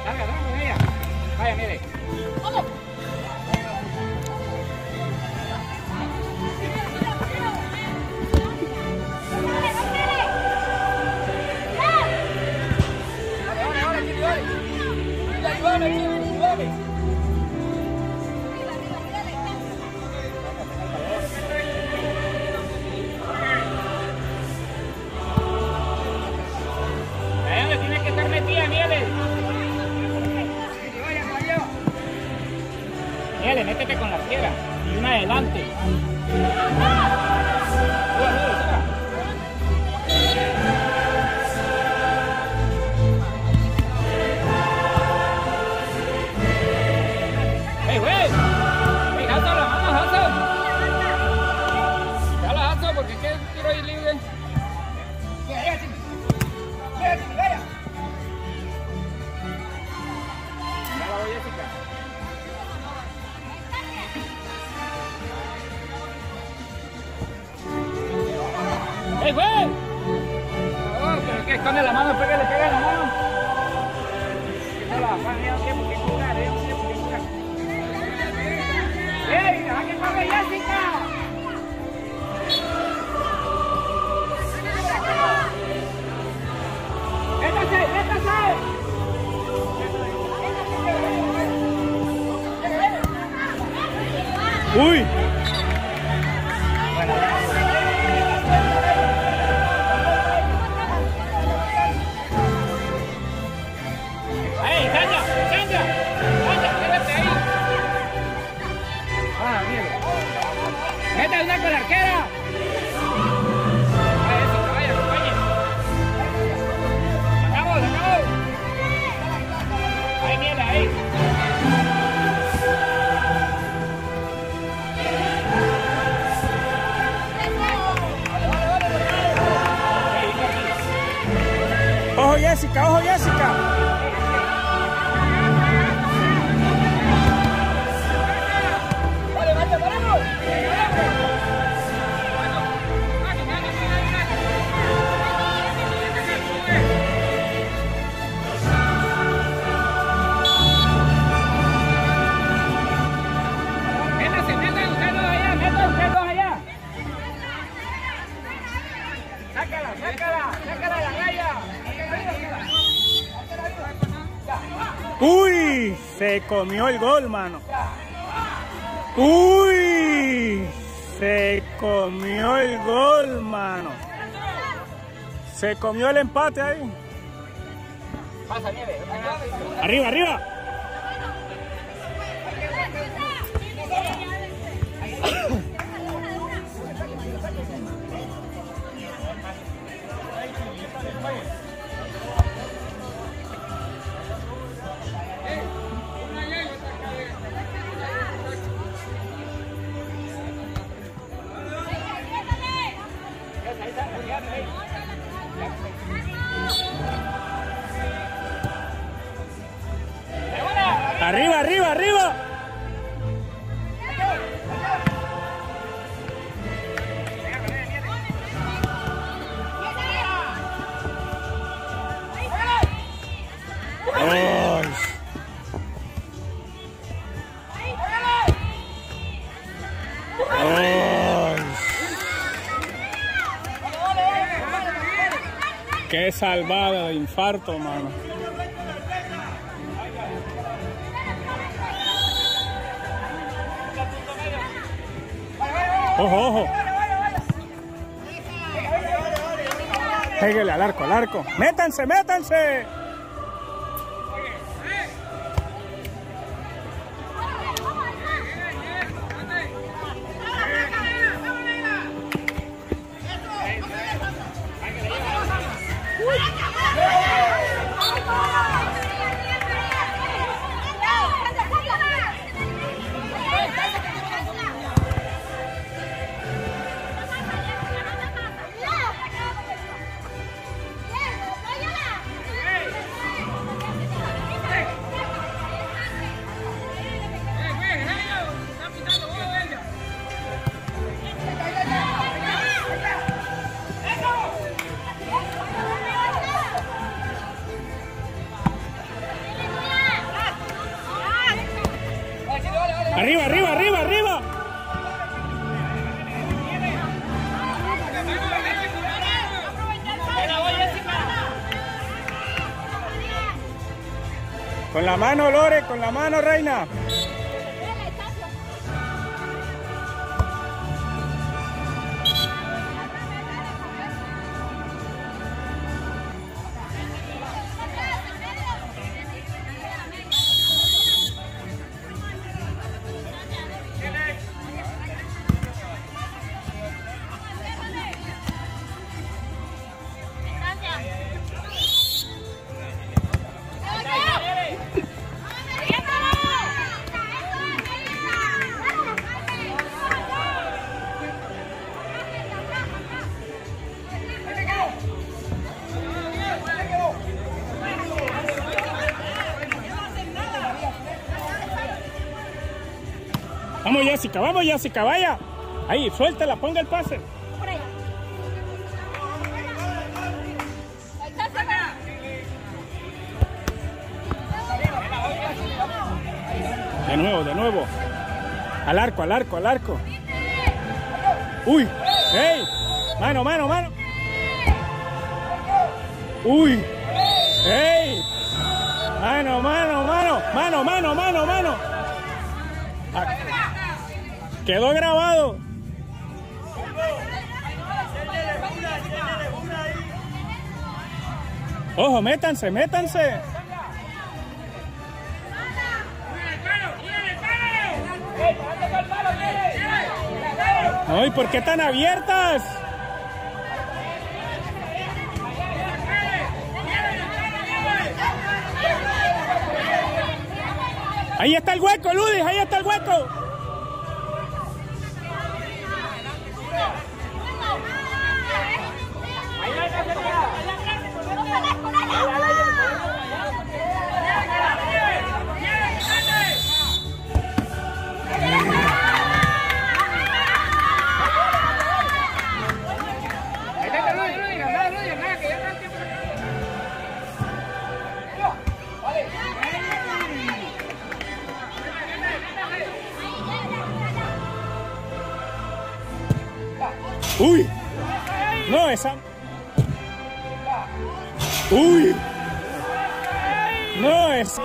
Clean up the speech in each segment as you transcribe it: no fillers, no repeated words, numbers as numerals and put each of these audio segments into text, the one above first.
Salga con ella. Vaya, mire. ¡Vamos! Dale, métete con la izquierda y una adelante. ¡Hey, güey! ¡Hey, Hansel, la mano, Hansel! Dale, Hansel, porque qué tiro ahí libre. ¡Ey, güey! Oh, pero que esconde la mano, pégale, pega la mano. Que la Juan, ya no tiempo que jugar, ya no tiempo que jugar. ¡Ey, deja que corre Jessica! ¡Métase, métase! ¡Uy! ¡Mete una con la arquera! ¡Vaya, acompañe! ¡Sacamos, sacamos! ¡Ahí, mira, ahí! ¡Ojo, Jessica! ¡Ojo, Jessica! ¡Uy! Se comió el gol, mano. ¡Uy! Se comió el gol, mano. Se comió el empate ahí. Arriba, arriba. Arriba, arriba, arriba. Qué salvada de infarto, mano. Ojo, ojo. Pégale al arco, al arco. Métanse, métanse. Arriba, arriba, arriba, arriba. Con la mano, Lore, con la mano, reina. Vamos Jessica, vaya. Ahí, suéltela, ponga el pase. De nuevo. Al arco. Uy, hey, mano. Uy, hey, mano. Quedó grabado. Ojo, métanse. Ay, ¿por qué tan abiertas? Ahí está el hueco, Ludis, ahí está el hueco. Uy, no, esa. Uy, no, esa.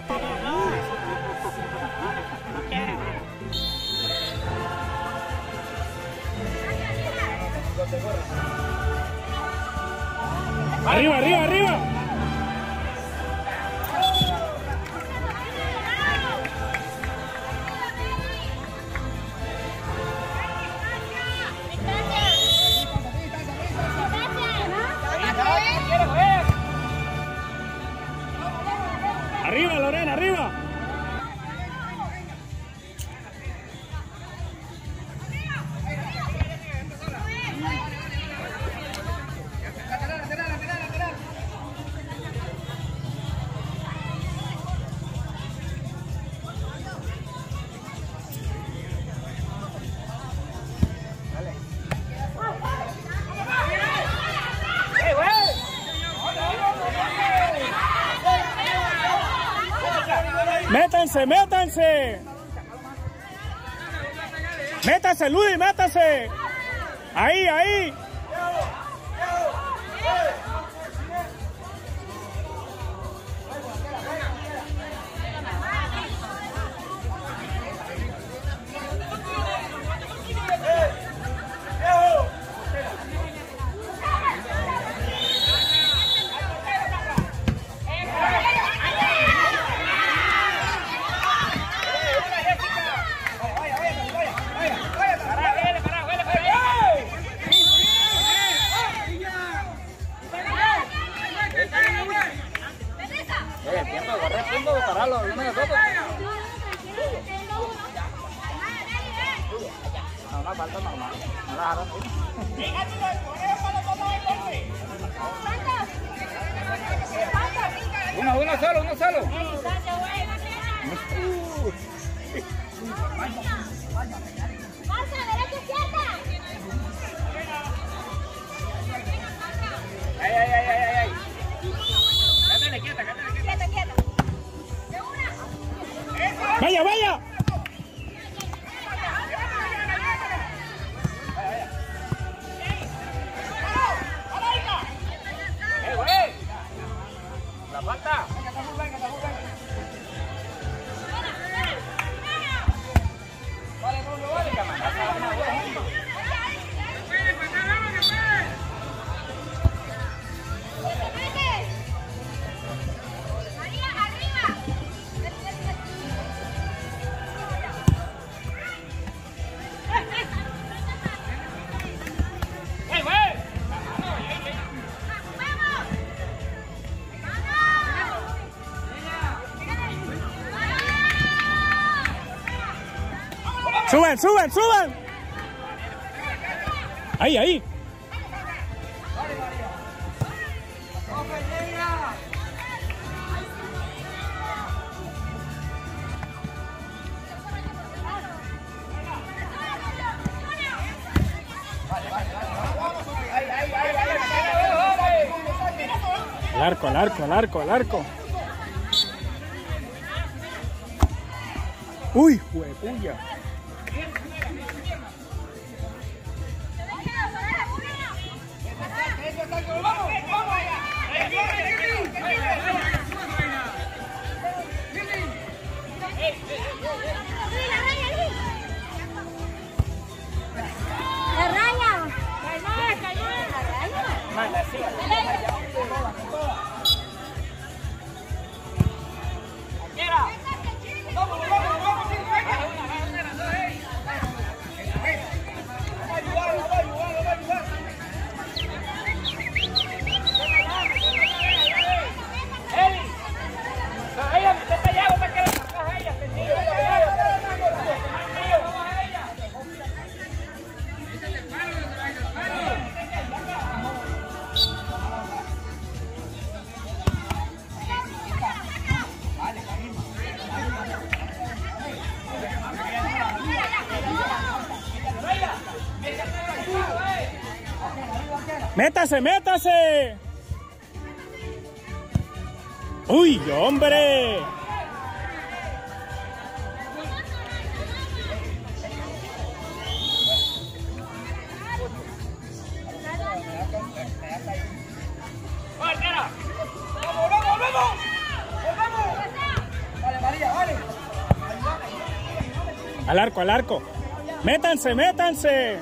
Arriba. Arriba, Lorena, arriba. Métanse. Métanse, Luis, métanse. Ahí. Uno solo. Ay. Cántale quieta. Vaya. La falta. Vale, vale, ¡Suban, suban, suban! ¡Ahí, ahí! Al arco, al arco, al arco, al arco. ¡Uy, juepuya! ¡Métase, métase! ¡Uy, hombre! Al arco, al arco. ¡Métanse, métanse!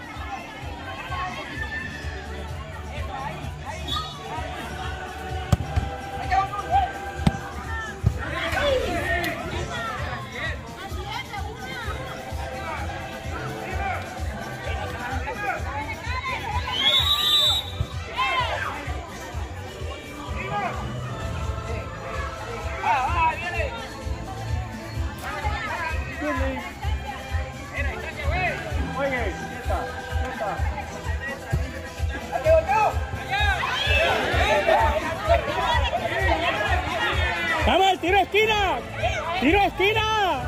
¡Vamos, tiro esquina! ¡Tiro esquina!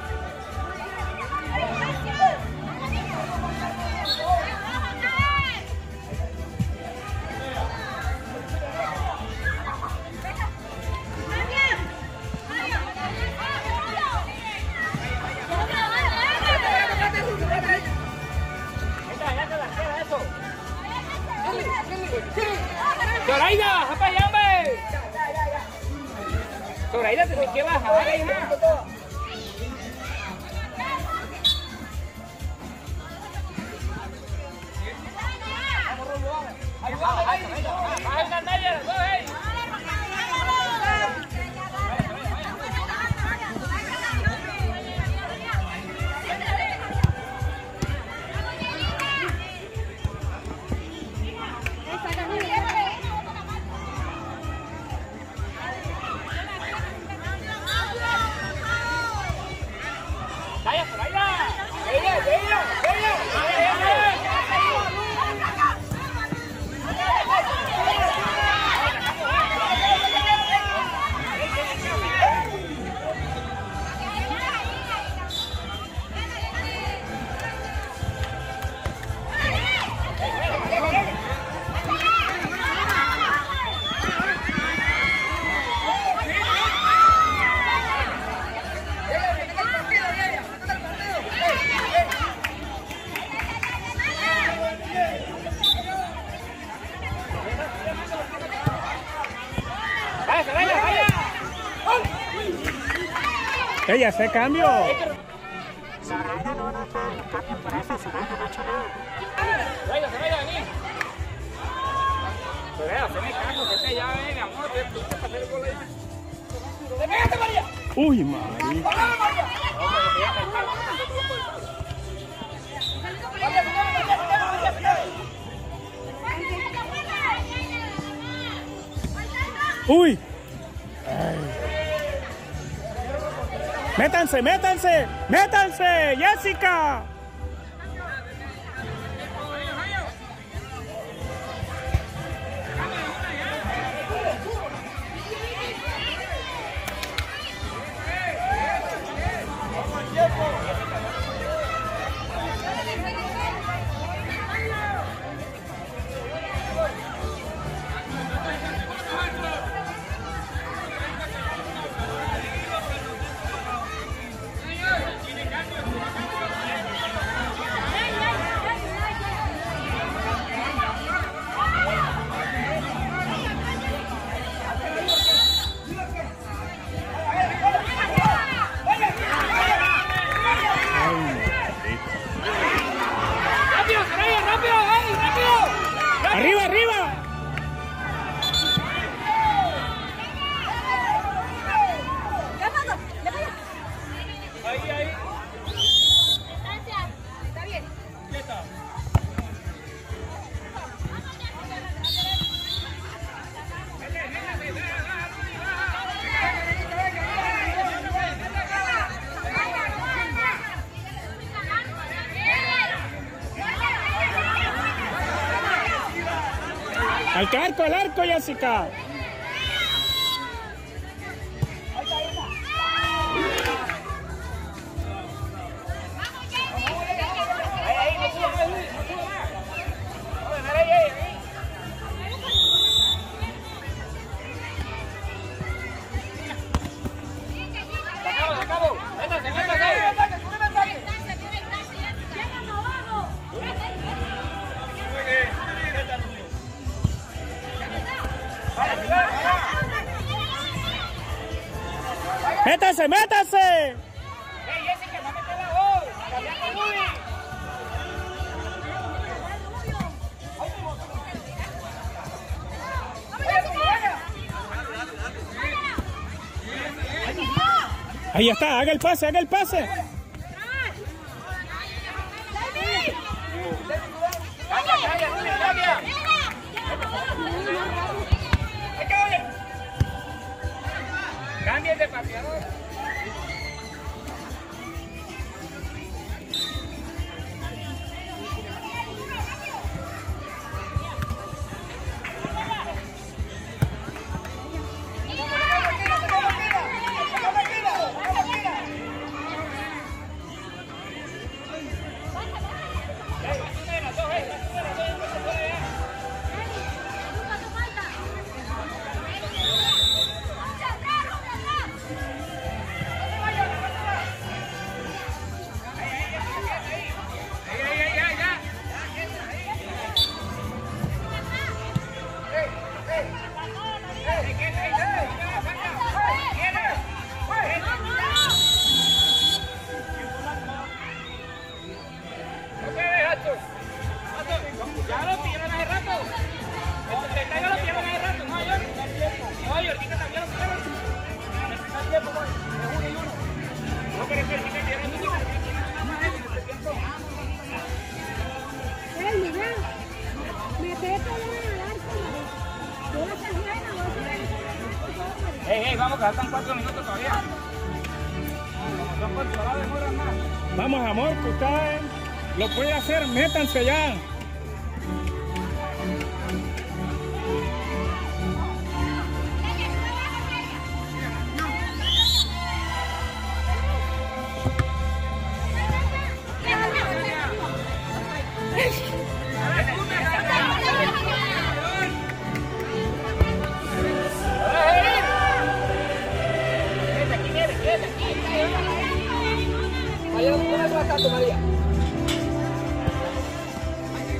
¡Zoraida! ¡Apa allá, hombre! Zoraida, te que bajar, hija. ¡Venga! Ella se cambió. Zoraida no cambian por esa Zoraida, no ha hecho nada. Zoraida, vení. Zoraida, se me cago, que te llave, mi amor, tú te pasé el gol allá. ¡Te pegaste, María! Uy, María. Uy. Ay. Métanse, métanse, métanse, Jessica. ¡Arriba, arriba! Ahí, ahí. Está bien. Quieta. Al arco, Jessica. ¡Métanse, métanse! ¡Ey, Jessica, no metas la voz! ¡Cambia con Luis! Ahí está, haga el pase, haga el pase. ¡Cambia, Luis, cambia! ¡Cambia de pateador! Hey, vamos, que faltan 4 minutos todavía. Son 4 horas de demora más. Vamos, amor, que usted lo puede hacer, métanse ya. María, ¿dónde vas a estar, María?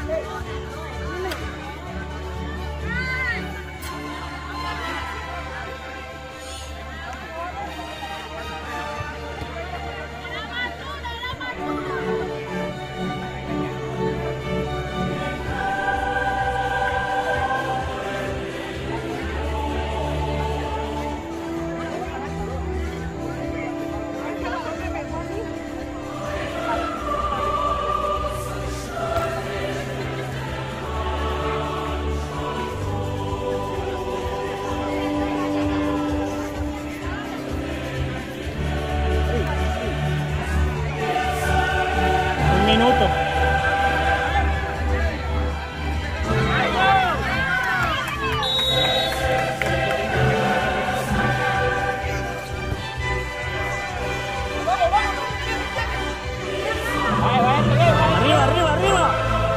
Minuto. Arriba, arriba, arriba.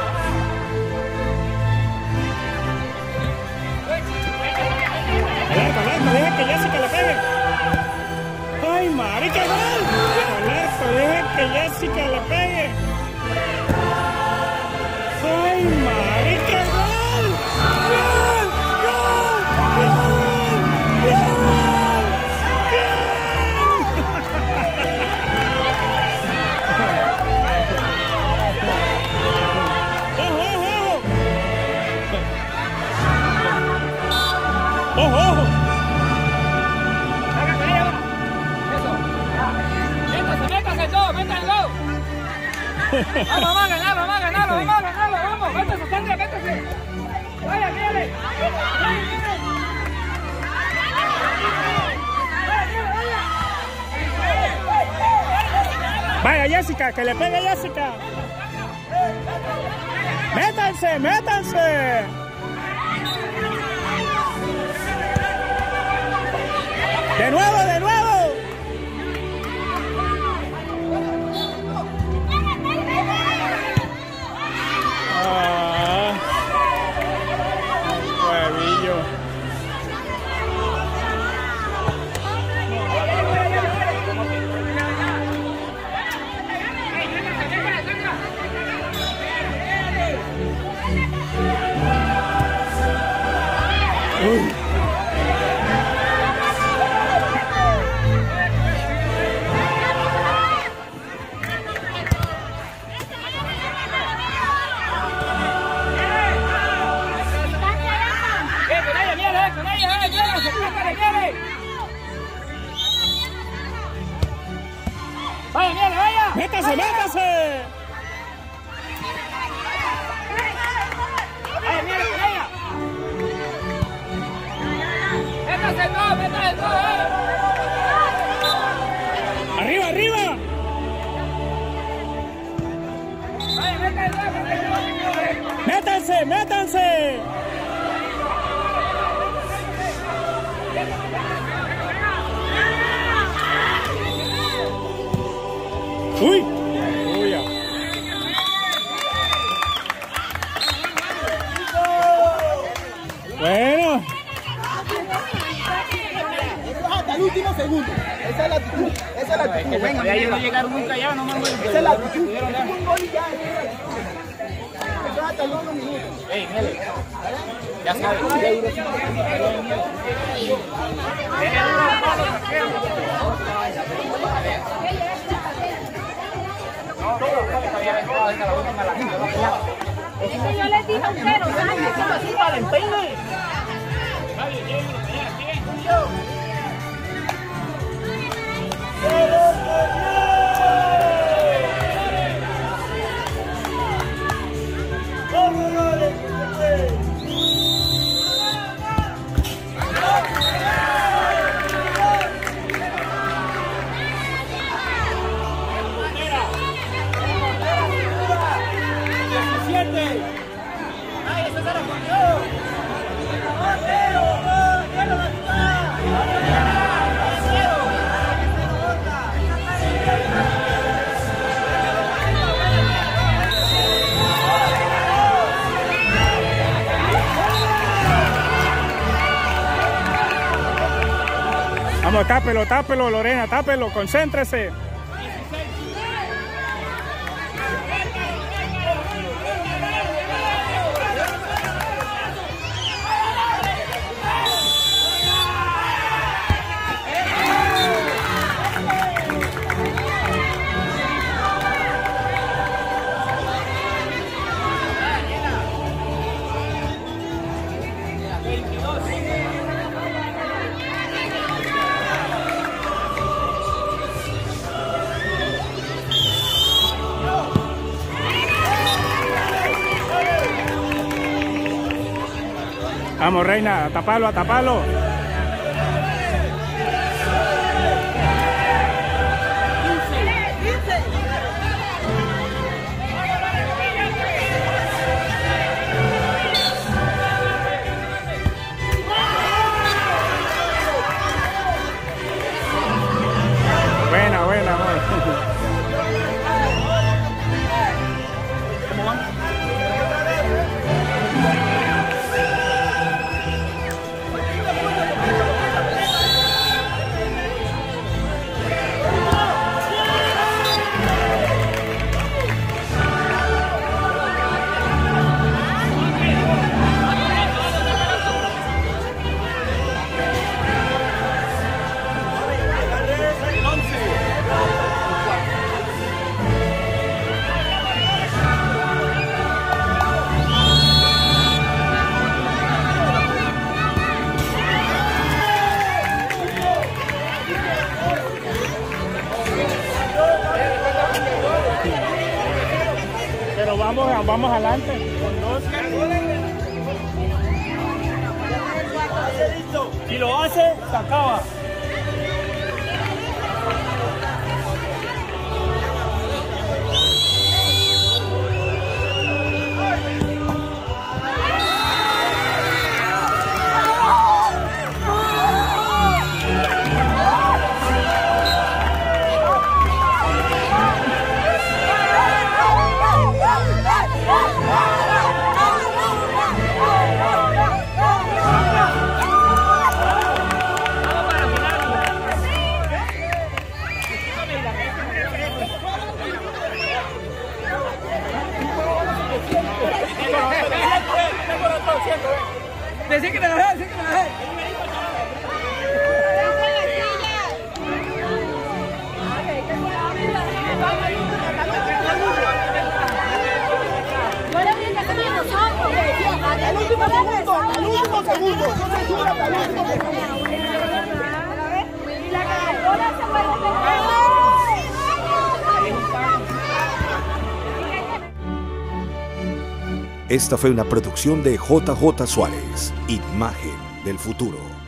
Deja que Jessica le pegue. Ay, marica, gol. Deja que Jessica le pegue. ¡Ay, marica! ¡Gol! ¡Gol! ¡Gol! ¡Gol! ¡Ojo, ojo! ¡Métase todo! ¡Métanlo! Vamos a ganarlo, vamos a ganarlo, vamos a ganarlo, vamos, métase, Sandra, métase. Vaya, mírale. Vaya, Jessica, que le pegue Jessica. Métanse, métanse. De nuevo, de nuevo. ¡Vaya, mire, vaya! ¡Métase, métase! ¡Vaya, mire, vaya! ¡Métase todo, métase todo! ¡Arriba, arriba! ¡Vaya, métase todo! ¡Métanse, métanse! ¡Uy! ¡Uy! Bueno. Hasta el último segundo. Esa es la actitud. Esa es la actitud. Venga, Ya ellos no llegaron nunca ya, no me voy. esa es la actitud. Un gol y ya. Eso hasta el último minuto. ¡Ey, Mele! Ya sabes. Yo les dije a ustedes, ¿sabes? Así para el peine. Vamos, tápelo, tápelo, Lorena, tápelo, concéntrese. Vamos, Reina, a taparlo, a taparlo. Buena, buena, amor. Pero vamos adelante con 2. Si lo hace, se acaba. Decí que te bajé, decí que te bajé. Al último segundo, al último segundo. No censura, al último segundo. Y la cagadora se puede pegar. Esta fue una producción de JJ Suárez, Imagen del Futuro.